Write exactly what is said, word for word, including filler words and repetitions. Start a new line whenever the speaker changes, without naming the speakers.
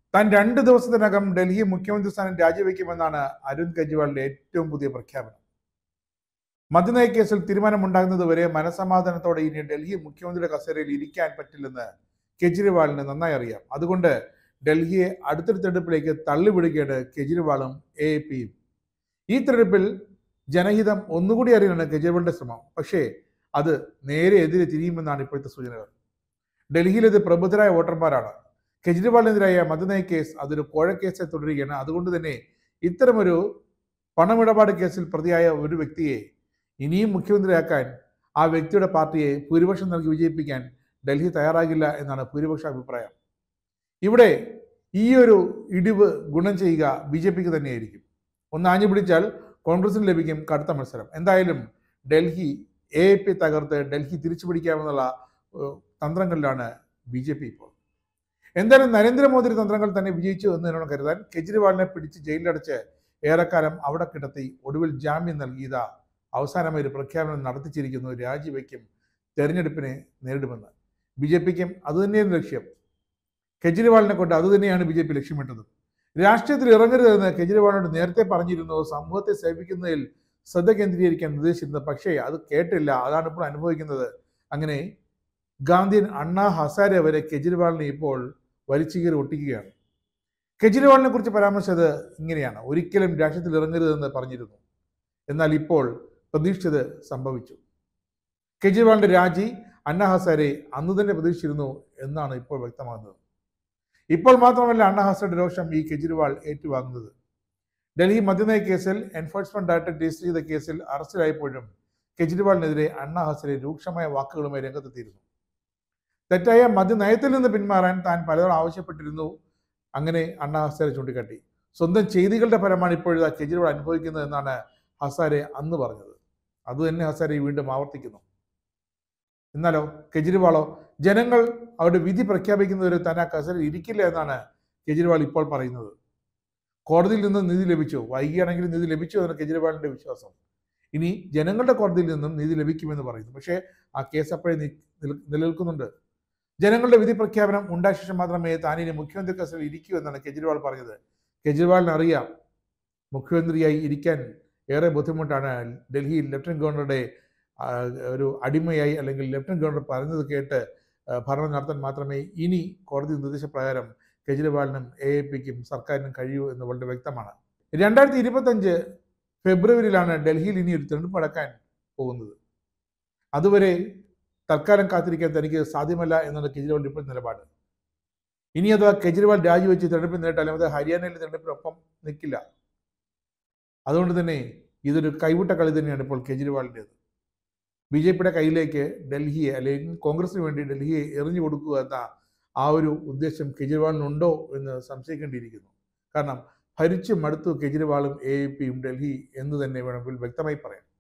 താൻ രണ്ട് ദിവസത്തിനകം ഡൽഹി മുഖ്യമന്ത്രി സ്ഥാനം രാജിവെക്കുമെന്നാണ് അരവിന്ദ് കെജ്രിവാളിന്റെ ഏറ്റവും പുതിയ പ്രഖ്യാപനം. മദ്യനയ കേസിൽ തീരുമാനമുണ്ടാകുന്നതുവരെ മനസമാധാനത്തോടെ ഇനി ഡൽഹി മുഖ്യമന്ത്രിയുടെ കസേരയിൽ ഇരിക്കാൻ പറ്റില്ലെന്ന് കെജ്രിവാളിന് നന്നായി അറിയാം. അതുകൊണ്ട് ഡൽഹിയെ അടുത്തൊരു തെരഞ്ഞെടുപ്പിലേക്ക് തള്ളിവിടുകയാണ് കെജ്രിവാളും എ എ പിയും. ഈ തെരഞ്ഞെടുപ്പിൽ ജനഹിതം ഒന്നുകൂടി അറിയാനാണ് കെജ്രിവാളിന്റെ ശ്രമം. പക്ഷേ അത് നേരെ എതിരെ തിരിയുമെന്നാണ് ഇപ്പോഴത്തെ സൂചനകൾ. ഡൽഹിയിലേത് പ്രബുദ്ധരായ വോട്ടർമാരാണ്. കെജ്രിവാളിനെതിരായ മദ്യനയ കേസ് അതൊരു കോഴക്കേസായി തുടരുകയാണ്. അതുകൊണ്ട് തന്നെ ഇത്തരമൊരു പണമിടപാട് കേസിൽ പ്രതിയായ ഒരു വ്യക്തിയെ ഇനിയും മുഖ്യമന്ത്രിയാക്കാൻ ആ വ്യക്തിയുടെ പാർട്ടിയെ ഭൂരിപക്ഷം നൽകി വിജയിപ്പിക്കാൻ ഡൽഹി തയ്യാറാകില്ല എന്നാണ് ഭൂരിപക്ഷ അഭിപ്രായം. ഇവിടെ ഈ ഒരു ഇടിവ് ഗുണം ചെയ്യുക ബി ജെ പിക്ക് തന്നെയായിരിക്കും. ഒന്ന് ആഞ്ഞു പിടിച്ചാൽ കോൺഗ്രസിന് ലഭിക്കും കടുത്ത മത്സരം. എന്തായാലും ഡൽഹി എ എ പി തകർത്ത് ഡൽഹി തിരിച്ചു പിടിക്കാമെന്നുള്ള തന്ത്രങ്ങളിലാണ് ബി ജെ പി ഇപ്പോൾ. എന്തായാലും നരേന്ദ്രമോദി തന്ത്രങ്ങൾ തന്നെ വിജയിച്ചു എന്ന് വേണം കരുതാൻ. കെജ്രിവാളിനെ പിടിച്ച് ജയിലിലടച്ച് ഏറെക്കാലം അവിടെ കിടത്തി ഒടുവിൽ ജാമ്യം നൽകിയത അവസാനമായി ഒരു പ്രഖ്യാപനം നടത്തിച്ചിരിക്കുന്നു. രാജിവെക്കും, തെരഞ്ഞെടുപ്പിനെ നേരിടുമെന്ന്. ബി ജെ പിക്കും അതുതന്നെയാണ് ലക്ഷ്യം. കെജ്രിവാളിനെ കൊണ്ട് അതുതന്നെയാണ് ബി ജെ പി ലക്ഷ്യമിട്ടത്. രാഷ്ട്രീയത്തിൽ ഇറങ്ങരുതെന്ന് കെജ്രിവാളിനോട് നേരത്തെ പറഞ്ഞിരുന്നു. സമൂഹത്തെ സേവിക്കുന്നതിൽ ശ്രദ്ധ കേന്ദ്രീകരിക്കാൻ നിർദ്ദേശിച്ചിരുന്നത്. പക്ഷേ അത് കേട്ടില്ല. അതാണ് ഇപ്പോൾ അനുഭവിക്കുന്നത്. അങ്ങനെ ഗാന്ധിയൻ അണ്ണാ ഹസാരെ വരെ കെജ്രിവാളിനെ ഇപ്പോൾ വലിച്ചുകീറി ഒട്ടിക്കുകയാണ്. കെജ്രിവാളിനെ കുറിച്ച് പരാമർശിച്ചത് ഇങ്ങനെയാണ്: ഒരിക്കലും രാഷ്ട്രീയത്തിൽ ഇറങ്ങരുതെന്ന് പറഞ്ഞിരുന്നു. എന്നാൽ ഇപ്പോൾ പ്രതീക്ഷിച്ചത് സംഭവിച്ചു. കെജ്രിവാളിന്റെ രാജി അണ്ണാ ഹസാരെ അന്ന് തന്നെ പ്രതീക്ഷിച്ചിരുന്നു എന്നാണ് ഇപ്പോൾ വ്യക്തമാകുന്നത്. ഇപ്പോൾ മാത്രമല്ല അണ്ണാ ഹസാരയുടെ രോഷം ഈ കെജ്രിവാൾ ഏറ്റുവാങ്ങുന്നത്. ഡൽഹി മദ്യനയ കേസിൽ എൻഫോഴ്സ്മെന്റ് ഡയറക്ടറേറ്റ് രജിസ്റ്റർ ചെയ്ത കേസിൽ അറസ്റ്റിലായപ്പോഴും കെജ്രിവാളിനെതിരെ അണ്ണാ ഹസാരെ രൂക്ഷമായ വാക്കുകളുമായി രംഗത്തെത്തിയിരുന്നു. തെറ്റായ മദ്യനയത്തിൽ നിന്ന് പിന്മാറാൻ താൻ പലതവണ ആവശ്യപ്പെട്ടിരുന്നു. അങ്ങനെ അണ്ണാ ഹസാരെ ചൂണ്ടിക്കാട്ടി. സ്വന്തം ചെയ്തികളുടെ ഫലമാണ് ഇപ്പോഴത്തെ കെജ്രിവാൾ അനുഭവിക്കുന്നത് എന്നാണ് ഹസാരെ അന്ന് പറഞ്ഞത്. അതുതന്നെ ഹസാരെ വീണ്ടും ആവർത്തിക്കുന്നു. എന്നാലോ കെജ്രിവാളോ ജനങ്ങൾ അവരുടെ വിധി പ്രഖ്യാപിക്കുന്നവരെ താൻ ആ കസേരയിൽ ഇരിക്കില്ല എന്നാണ് കെജ്രിവാൾ ഇപ്പോൾ പറയുന്നത്. കോടതിയിൽ നിന്ന് നീതി ലഭിച്ചു, വൈകിയാണെങ്കിലും നീതി ലഭിച്ചു എന്നാണ് കെജ്രിവാളിന്റെ വിശ്വാസം. ഇനി ജനങ്ങളുടെ കോടതിയിൽ നിന്നും നീതി ലഭിക്കുമെന്ന് പറയുന്നു. പക്ഷേ ആ കേസ് അപ്പോഴേ നിലനിൽക്കുന്നുണ്ട്. ജനങ്ങളുടെ വിധി പ്രഖ്യാപനം ഉണ്ടായ ശേഷം മാത്രമേ താൻ ഇനി മുഖ്യമന്ത്രി കസേരയിൽ ഇരിക്കൂ എന്നാണ് കെജ്രിവാൾ പറഞ്ഞത്. കെജ്രിവാളിന് അറിയാം മുഖ്യമന്ത്രിയായി ഇരിക്കാൻ ഏറെ ബുദ്ധിമുട്ടാണ്. ഡൽഹിയിൽ ലഫ്റ്റനന്റ് ഗവർണറുടെ ഒരു അടിമയായി അല്ലെങ്കിൽ ലഫ്റ്റനന്റ് ഗവർണർ പറയുന്നത് കേട്ട് ഭരണം നടത്താൻ മാത്രമേ ഇനി കോടതി നിർദ്ദേശപ്രകാരം കെജ്രിവാളിനും എ എ പിക്കും സർക്കാരിനും കഴിയൂ എന്ന് വളരെ വ്യക്തമാണ്. രണ്ടായിരത്തി ഇരുപത്തഞ്ച് ഫെബ്രുവരിയിലാണ് ഡൽഹിയിൽ ഇനി ഒരു തെരഞ്ഞെടുപ്പ് നടക്കാൻ പോകുന്നത്. അതുവരെ തൽക്കാലം കാത്തിരിക്കാൻ തനിക്ക് സാധ്യമല്ല എന്നാണ് കെജ്രിവാളിന്റെ ഇപ്പോൾ നിലപാട്. ഇനി അഥവാ കെജ്രിവാൾ രാജിവെച്ച് തെരഞ്ഞെടുപ്പിൽ നേരിട്ടാലും അത് ഹരിയാനയിലെ തെരഞ്ഞെടുപ്പിനൊപ്പം നിൽക്കില്ല. അതുകൊണ്ട് തന്നെ ഇതൊരു കൈവിട്ട കളി തന്നെയാണ് ഇപ്പോൾ കെജ്രിവാളിൻ്റെത്. ബി ജെ പിയുടെ കയ്യിലേക്ക് ഡൽഹിയെ അല്ലെങ്കിൽ കോൺഗ്രസിന് വേണ്ടി ഡൽഹിയെ എറിഞ്ഞു കൊടുക്കുക എന്ന ആ ഒരു ഉദ്ദേശം കെജ്രിവാളിനുണ്ടോ എന്ന് സംശയിക്കേണ്ടിയിരിക്കുന്നു. കാരണം ഭരിച്ചു മടുത്തു കെജ്രിവാളും എ എ പിയും ഡൽഹി എന്ന് തന്നെ വേണമെങ്കിൽ വ്യക്തമായി പറയാം.